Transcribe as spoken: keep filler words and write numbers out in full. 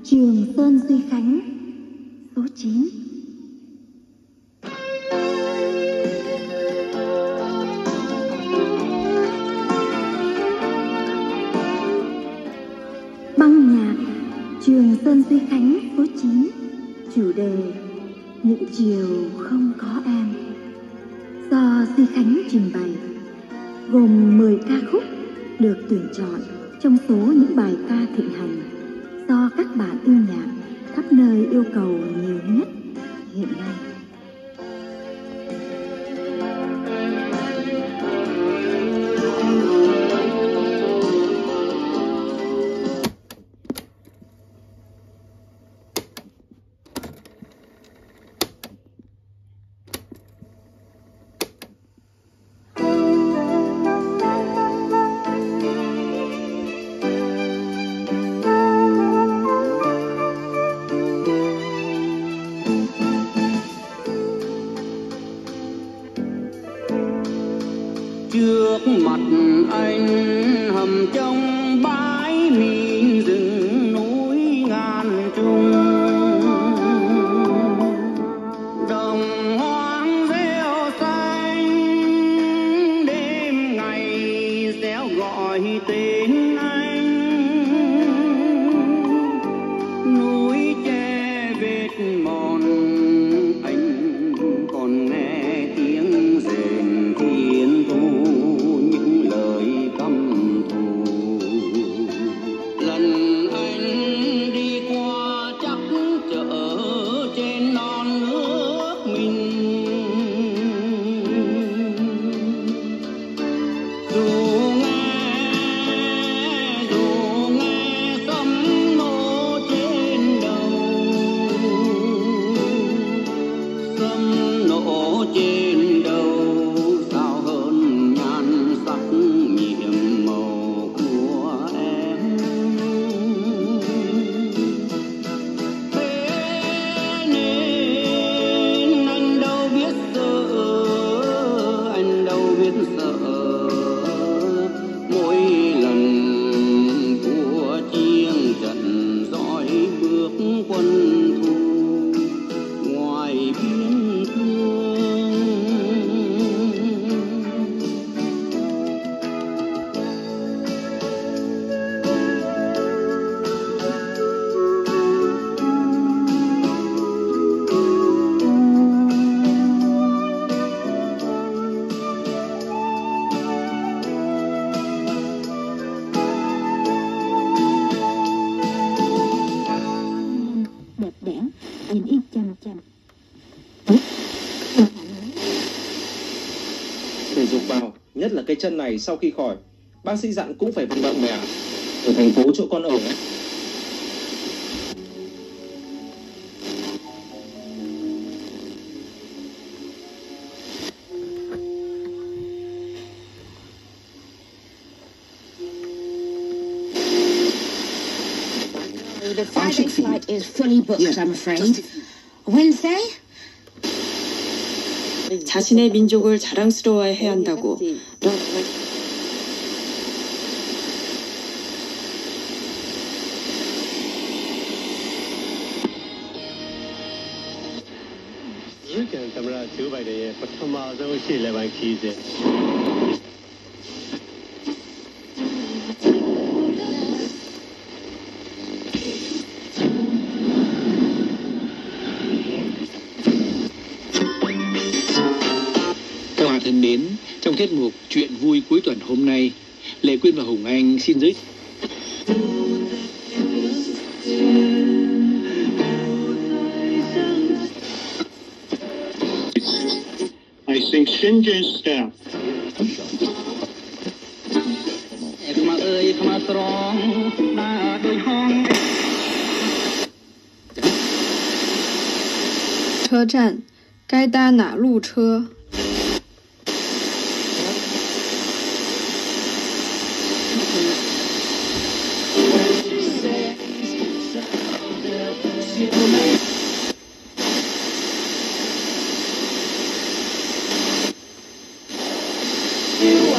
Trường Sơn Duy Khánh số chín. Băng nhạc Trường Sơn Duy Khánh số chín. Chủ đề Những chiều không có em, do Duy Khánh trình bày, gồm mười ca khúc được tuyển chọn trong số những bài ca thịnh hành do các bạn yêu nhạc khắp nơi yêu cầu nhiều nhất hiện nay. Trước mặt anh hầm trong bãi mìn rừng núi ngàn trùng, đồng hoang rêu xanh đêm ngày réo gọi tên anh. Núi tre vết mòn anh còn nghe tiếng rền thiên thu, những lời căm thù. Lần anh đi qua chắc chở trên non nước mình, dù nghe dù nghe sấm nổ trên đầu, sấm nổ trên đầu sao hơn nhan sắc nhiệm màu của em. Thế nên anh đâu biết sợ, anh đâu biết sợ mỗi lần của chiêng trận dõi bước quân thù ngoài biên cương. Đẹp đẽ nhìn y chằm chằm. Thể dục vào, nhất là cái chân này sau khi khỏi, bác sĩ dặn cũng phải vận động mẹ ạ. Ở thành phố chỗ con ở ấy. The Friday flight is fully booked, I'm afraid. Wednesday? 자신의 민족을 자랑스러워해야 한다고. Các bạn thân mến, trong tiết mục Chuyện vui cuối tuần hôm nay, Lệ Quyên và Hùng Anh xin giới I sing Shinja's Step. Em mà ơi mà strong đã đôi hong. 车站该搭哪路车？ You